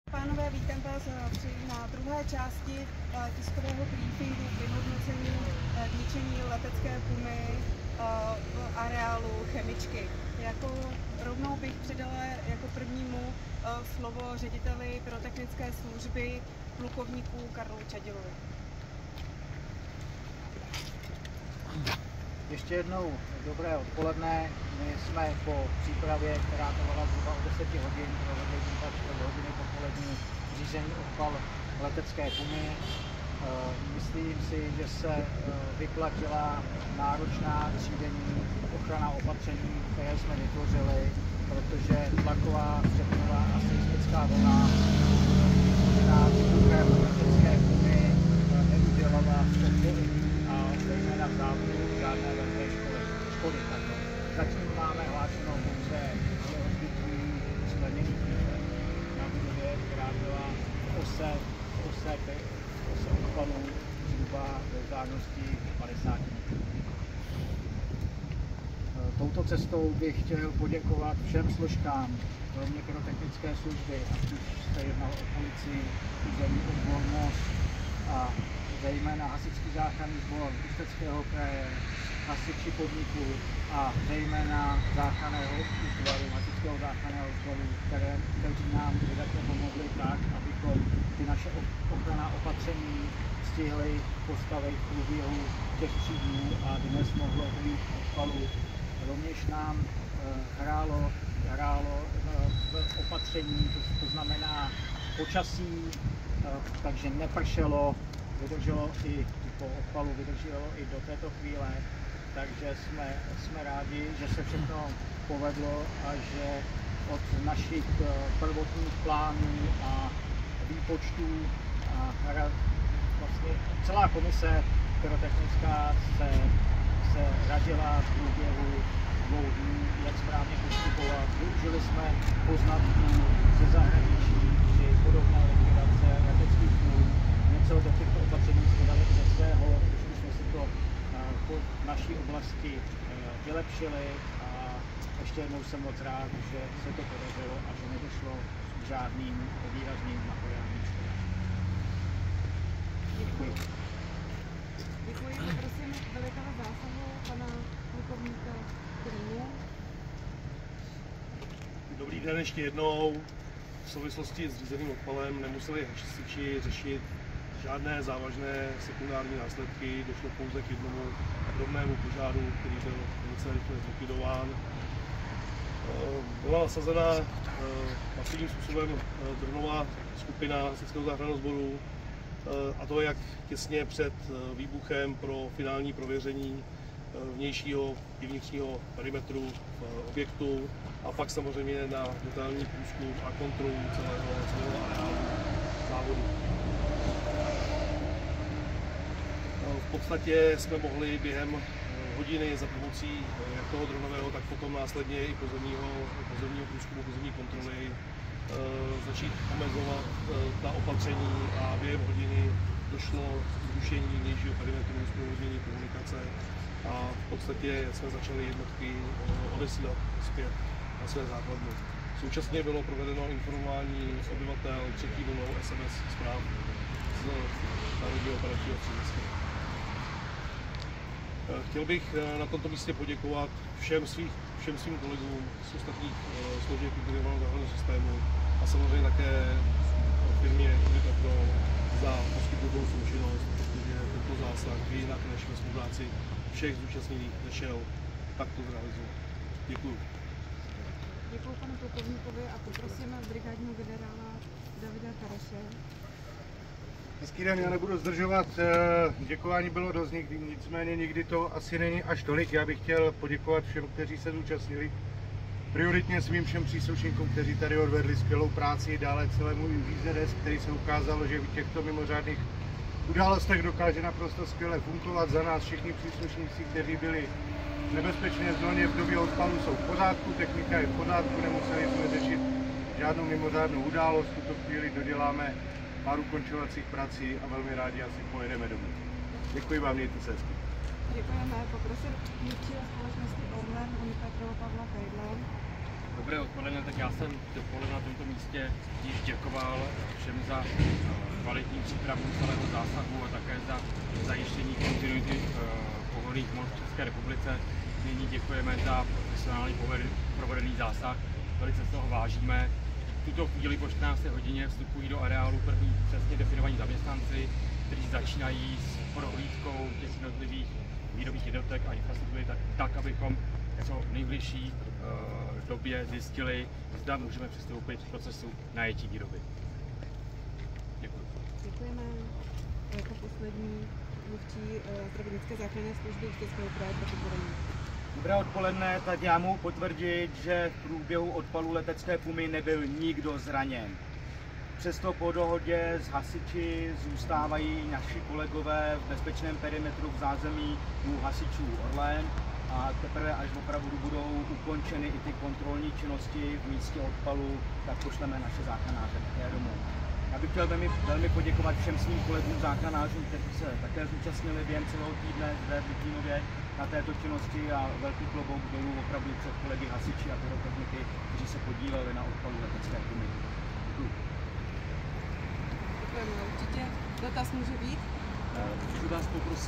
Pánové, vítám vás na druhé části tiskového briefingu k vyhodnocení ničení letecké pumy v areálu chemičky. Rovnou bych předala jako prvnímu slovo řediteli pyrotechnické služby plukovníku Karlu Čadilovi. Ještě jednou dobré odpoledne. My jsme po přípravě, která trvala zhruba o 10 hodin, provedli tak 4 hodiny popolední řízení odpal letecké pumy. Myslím si, že se vyplatila náročná třídenní ochranná opatření, které jsme vytvořili, protože tlaková, střepnová a seismická vlna vybuchem letecké pumy neudělala a zejména v závodu žádné velké škody. Zatím máme hlášenou pouze rozbití skleněných výtek na budově, která byla v ose odpalů zhruba ve vzdálenosti 50 metrů. Touto cestou bych chtěl poděkovat všem složkám, kromě pyrotechnické služby, ať už se jednalo o policii, územní odbornost a zejména hasičský záchranný sbor Ústeckého kraje, hasiči podniku a zejména záchranného útvaru, hasičského záchranného sboru, kteří nám vydatně pomohli tak, abychom ty naše ochranná opatření stihli postavit v průběhu těch 3 dnů a dnes mohlo být odpalu. Rovněž nám hrálo v opatření, to znamená počasí, takže nepršelo, vydrželo i po odpalu, vydrželo i do této chvíle, takže jsme rádi, že se všechno povedlo a že od našich prvotních plánů a výpočtů a vlastně celá komise pyrotechnická se radila v průběhu 2 dnů, jak správně postupovat. Využili jsme poznatků ze zahraničí při podobné likvidace leteckých půl. Něco do těchto opatření jsme dali ze svého, když jsme si to po naší oblasti vylepšili a ještě jednou jsem moc rád, že se to podařilo a že nedošlo k žádným výrazným materiálním škodám. Děkuji. Děkuji, prosím velitele zásahu, pana plukovníka Krymu. Dobrý den ještě jednou. V souvislosti s řízeným odpalem nemuseli hasiči řešit žádné závažné sekundární následky, došlo pouze k jednomu drobnému požáru, který byl velice rychle zlikvidován. Byla nasazena masivním způsobem dronová skupina hasičského záchranného sboru, a to jak těsně před výbuchem pro finální prověření vnějšího i vnitřního perimetru objektu a pak samozřejmě na detailní průzkum a kontrolu celého areálu závodu. V podstatě jsme mohli během hodiny za pomocí jak toho dronového, tak potom následně i pozemního průzkumu, pozemní kontroly začít omezovat ta opatření a během hodiny došlo k zrušení vnějšího perimetru, zprovodění komunikace a v podstatě jsme začali jednotky odesílat zpět na své základny. Současně bylo provedeno informování obyvatel 3. vlnou SMS zpráv z Národního operačního střediska. Chtěl bych na tomto místě poděkovat všem svým kolegům z ostatních složek integrovaného záchranného systému a samozřejmě také firmě Uditapro za poskytnutou součinnost, protože tento zásah by jinak než ve spolupráci všech zúčastněných nešel takto zrealizovat. Děkuji. Děkuji panu plukovníkovi a poprosím brigádního generála Davida Kareše. Hezký den, já nebudu zdržovat, děkování bylo dost, nicméně nikdy to asi není až tolik. Já bych chtěl poděkovat všem, kteří se zúčastnili, prioritně svým všem příslušníkům, kteří tady odvedli skvělou práci, dále celému VZS, který se ukázalo, že v těchto mimořádných událostech dokáže naprosto skvěle fungovat. Za nás všichni příslušníci, kteří byli v nebezpečné zóně v době odpalu, jsou v pořádku, technika je v pořádku, nemuseli jsme řešit žádnou mimořádnou událost. V tuto chvíli doděláme pár ukončovacích prací a velmi rádi asi pojedeme domů. Děkuji vám, mějte se hezky. Děkujeme, poprosím mluvčího společnosti Orlen Unipetrova Pavla Fejdla. Dobré odpoledne, tak já jsem dopoledne na tomto místě již děkoval všem za kvalitní přípravu celého zásahu a také za zajištění kontinuity pohonných hmot v České republice. Nyní děkujeme za profesionálně provedený zásah, velice se toho vážíme. V tuto chvíli po 14. hodině vstupují do areálu první přesně definovaní zaměstnanci, kteří začínají s prohlídkou těch jednotlivých výrobních jednotek a infrastruktury tak abychom co nejbližší době zjistili, zda můžeme přistoupit k procesu najetí výroby. Děkuji. Děkujeme. Jako poslední mluvčí zdravotnické záchranné služby Ústeckého kraje proti podání. Dobré odpoledne, tak já mohu potvrdit, že v průběhu odpalu letecké pumy nebyl nikdo zraněn. Přesto po dohodě s hasiči zůstávají naši kolegové v bezpečném perimetru v zázemí u hasičů Orlen a teprve až opravdu budou ukončeny i ty kontrolní činnosti v místě odpalu, tak pošleme naše záchranáře také domů. Já bych chtěl velmi poděkovat všem svým kolegům záchranářům, kteří se také zúčastnili během celého týdne zde v Litvínově na této činnosti a velký klobouk dolů opravdu před kolegy hasiči a pyrotechniky, kteří se podíleli na odpalu letecké pumy. Děkujeme, určitě dotaz může být. Můžu vás poprosit